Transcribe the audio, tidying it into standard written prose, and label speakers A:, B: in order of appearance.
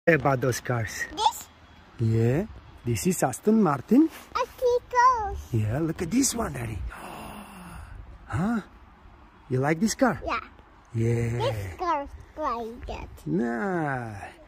A: About those cars.
B: This?
A: Yeah. This is Aston Martin.
B: Cars.
A: Yeah, look at this one, Daddy. Huh? You like this car?
B: Yeah.
A: Yeah.
B: This car's like that.
A: Nah.